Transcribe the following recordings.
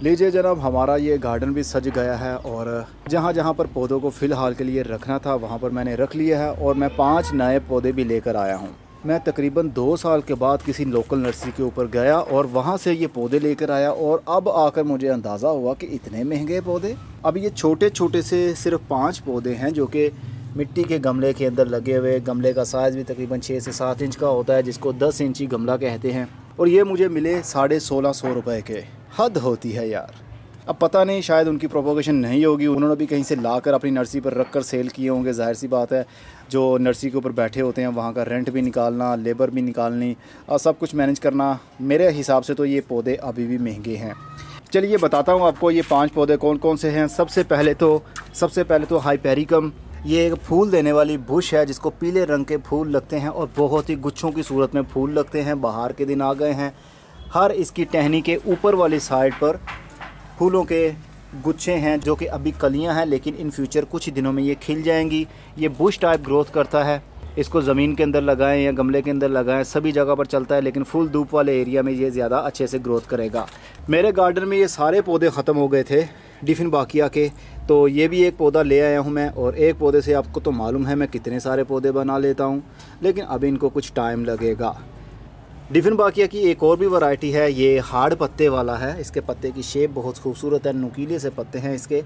लीजिए जनाब, हमारा ये गार्डन भी सज गया है और जहाँ जहाँ पर पौधों को फ़िलहाल के लिए रखना था वहाँ पर मैंने रख लिया है और मैं 5 नए पौधे भी लेकर आया हूँ। मैं तकरीबन 2 साल के बाद किसी लोकल नर्सरी के ऊपर गया और वहाँ से ये पौधे लेकर आया और अब आकर मुझे अंदाज़ा हुआ कि इतने महंगे पौधे। अब ये छोटे छोटे से सिर्फ 5 पौधे हैं जो कि मिट्टी के गमले के अंदर लगे हुए। गमले का साइज़ भी तकरीबन 6 से 7 इंच का होता है, जिसको 10 इंची गमला कहते हैं। और ये मुझे मिले 1650 रुपये के। हद होती है यार। अब पता नहीं, शायद उनकी प्रोपोगेशन नहीं होगी, उन्होंने भी कहीं से लाकर अपनी नर्सरी पर रख कर सेल किए होंगे। जाहिर सी बात है, जो नर्सरी के ऊपर बैठे होते हैं वहाँ का रेंट भी निकालना, लेबर भी निकालनी और सब कुछ मैनेज करना, मेरे हिसाब से तो ये पौधे अभी भी महंगे हैं। चलिए बताता हूँ आपको ये 5 पौधे कौन कौन से हैं। सबसे पहले तो हाइपेरिकम, ये एक फूल देने वाली बुश है जिसको पीले रंग के फूल लगते हैं और बहुत ही गुच्छों की सूरत में फूल लगते हैं। बाहर के दिन आ गए हैं। हर इसकी टहनी के ऊपर वाली साइड पर फूलों के गुच्छे हैं जो कि अभी कलियां हैं, लेकिन इन फ्यूचर कुछ दिनों में ये खिल जाएंगी। ये बुश टाइप ग्रोथ करता है। इसको ज़मीन के अंदर लगाएं या गमले के अंदर लगाएं, सभी जगह पर चलता है, लेकिन फुल धूप वाले एरिया में ये ज़्यादा अच्छे से ग्रोथ करेगा। मेरे गार्डन में ये सारे पौधे ख़त्म हो गए थे डिफिनबाकिया के, तो ये भी एक पौधा ले आया हूँ मैं। और एक पौधे से आपको तो मालूम है मैं कितने सारे पौधे बना लेता हूँ, लेकिन अभी इनको कुछ टाइम लगेगा। डिफिनबाकिया की एक और भी वैरायटी है, ये हार्ड पत्ते वाला है। इसके पत्ते की शेप बहुत खूबसूरत है, नुकीले से पत्ते हैं इसके।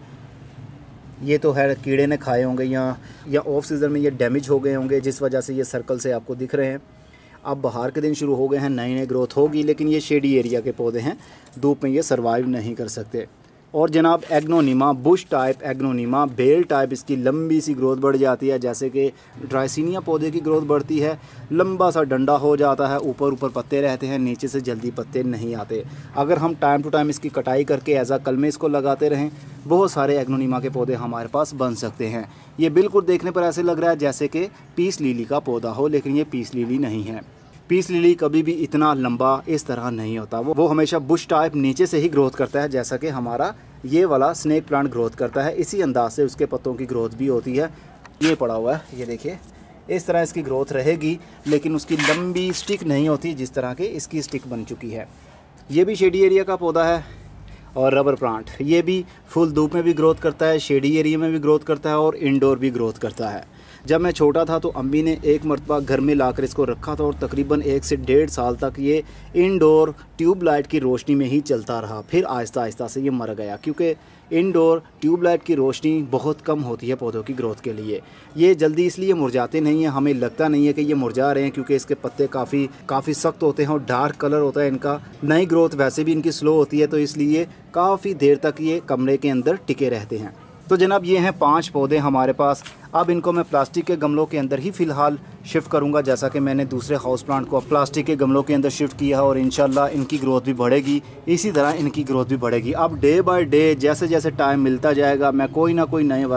ये तो है कीड़े ने खाए होंगे या ऑफ सीज़न में ये डैमेज हो गए होंगे, जिस वजह से ये सर्कल से आपको दिख रहे हैं। अब बाहर के दिन शुरू हो गए हैं, नई नई ग्रोथ होगी, लेकिन ये शेडी एरिया के पौधे हैं, धूप में ये सर्वाइव नहीं कर सकते। और जनाब aglaonema, bush type aglaonema, bell type, इसकी लंबी सी ग्रोथ बढ़ जाती है, जैसे कि ड्राइसिनिया पौधे की ग्रोथ बढ़ती है। लंबा सा डंडा हो जाता है, ऊपर पत्ते रहते हैं, नीचे से जल्दी पत्ते नहीं आते। अगर हम टाइम टू टाइम इसकी कटाई करके एज आ कलमे इसको लगाते रहें, बहुत सारे एग्नोनिमा के पौधे हमारे पास बन सकते हैं। ये बिल्कुल देखने पर ऐसे लग रहा है जैसे कि पीस लिली का पौधा हो, लेकिन ये पीस लिली नहीं है। पीस लिली कभी भी इतना लंबा इस तरह नहीं होता, वो हमेशा बुश टाइप नीचे से ही ग्रोथ करता है, जैसा कि हमारा ये वाला स्नेक प्लांट ग्रोथ करता है। इसी अंदाज से उसके पत्तों की ग्रोथ भी होती है। ये पड़ा हुआ है, ये देखिए, इस तरह इसकी ग्रोथ रहेगी, लेकिन उसकी लंबी स्टिक नहीं होती जिस तरह की इसकी स्टिक बन चुकी है। ये भी शेडी एरिया का पौधा है। और रबर प्लांट, ये भी फुल धूप में भी ग्रोथ करता है, शेडी एरिया में भी ग्रोथ करता है और इंडोर भी ग्रोथ करता है। जब मैं छोटा था तो अम्मी ने एक मरतबा घर में लाकर इसको रखा था और तकरीबन 1 से 1.5 साल तक ये इंडोर ट्यूबलाइट की रोशनी में ही चलता रहा। फिर आहिस्ता आहिस्ता से ये मर गया, क्योंकि इंडोर ट्यूबलाइट की रोशनी बहुत कम होती है पौधों की ग्रोथ के लिए। ये जल्दी इसलिए मुरझाते नहीं हैं, हमें लगता नहीं है कि ये मुरझा रहे हैं, क्योंकि इसके पत्ते काफ़ी सख्त होते हैं और डार्क कलर होता है इनका। नई ग्रोथ वैसे भी इनकी स्लो होती है, तो इसलिए काफ़ी देर तक ये कमरे के अंदर टिके रहते हैं। तो जनाब ये हैं 5 पौधे हमारे पास। अब इनको मैं प्लास्टिक के गमलों के अंदर ही फ़िलहाल शिफ्ट करूंगा, जैसा कि मैंने दूसरे हाउस प्लांट को प्लास्टिक के गमलों के अंदर शिफ्ट किया है, और इंशाल्लाह इनकी ग्रोथ भी बढ़ेगी, इसी तरह इनकी ग्रोथ भी बढ़ेगी। अब डे बाय डे जैसे जैसे टाइम मिलता जाएगा, मैं कोई ना कोई नई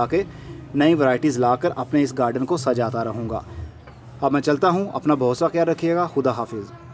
वैरायटीज़ लाकर अपने इस गार्डन को सजाता रहूँगा। अब मैं चलता हूँ, अपना बहुत सा ख्याल रखिएगा। खुदा हाफिज़।